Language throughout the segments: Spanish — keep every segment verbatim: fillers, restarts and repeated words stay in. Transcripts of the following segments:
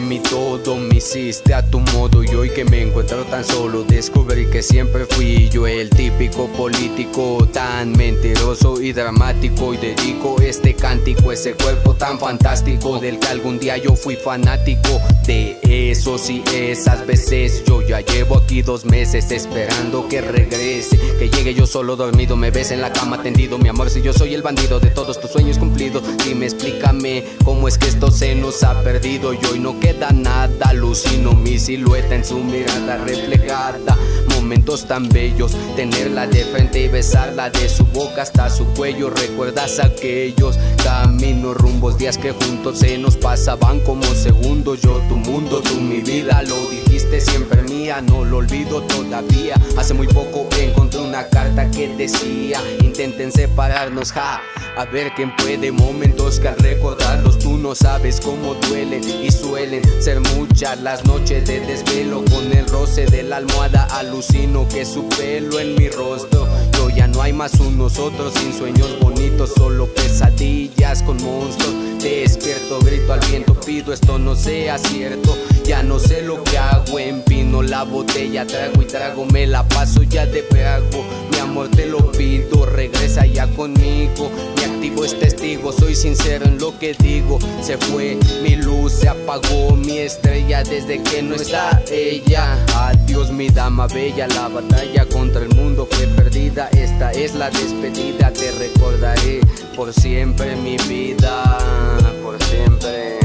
mi todo, me hiciste a tu modo. Y hoy que me encuentro tan solo, descubrí que siempre fui yo el típico político, tan mentiroso y dramático. Y dedico este cántico a ese cuerpo tan fantástico, del que algún día yo fui fanático. De esos y esas veces, yo ya llevo aquí dos meses esperando que regrese, que llegue yo solo dormido, me ves en la cama tendido. Mi amor, si yo soy el bandido de todos tus sueños cumplidos, dime, explícame cómo es que esto se nos ha perdido. Y hoy no queda nada, alucino mi silueta en su mirada reflejada. Momentos tan bellos, tenerla de frente y besarla de su boca hasta su cuello. ¿Recuerdas aquellos caminos, rumbos, días que juntos se nos pasaban como segundos? Yo tu mundo, tú mi vida, lo dijiste siempre mía, no lo olvido todavía. Hace muy poco encontré una carta que decía: intenten separarnos, ja, a ver quién puede. Momentos que al recordarlos tú no sabes cómo duelen, y suelen ser muchas las noches de desvelo. Con el roce de la almohada alucino que su pelo en mi rostro. Yo ya no hay más un nosotros, sin sueños bonitos, solo pesadillas con monstruos. Despierto, grito al viento, pido esto no sea cierto. Ya no sé lo que hago, empino la botella, trago y trago, me la paso ya de trago. Mi amor te lo pido, regresa ya conmigo. Mi activo es testigo, soy sincero en lo que digo. Se fue mi luz, se apagó mi estrella desde que no está ella. Adiós mi dama bella, la batalla contra el mundo fue perdida. Esta es la despedida, te recordaré por siempre mi vida, por siempre.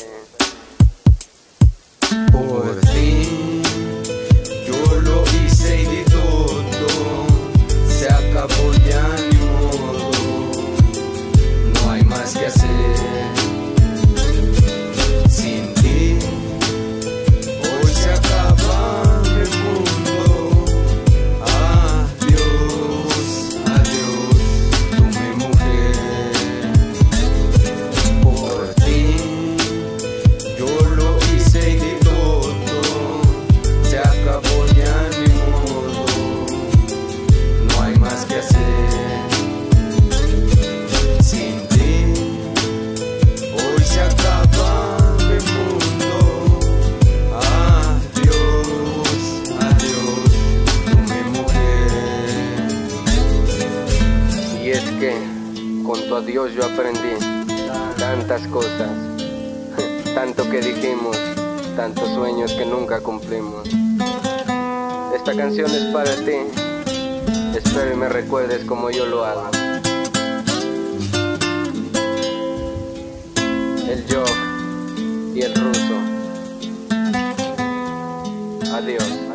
Por ti, yo lo hice y di todo, se acabó ya ni modo, no hay más que hacer. Sin ti, hoy se acaba el mundo. Adiós, adiós, tú mi mujer. Por ti, yo lo hice y di todo, se acabó ya ni modo, no hay más que hacer. Sin ti, hoy se acaba el mundo. Adiós, adiós, tú mi mujer. Y es que con tu adiós yo aprendí tantas cosas, tanto que dijimos, tantos sueños que nunca cumplimos. Esta canción es para ti, espero y me recuerdes como yo lo hago. El Jock y el Ruso. Adiós.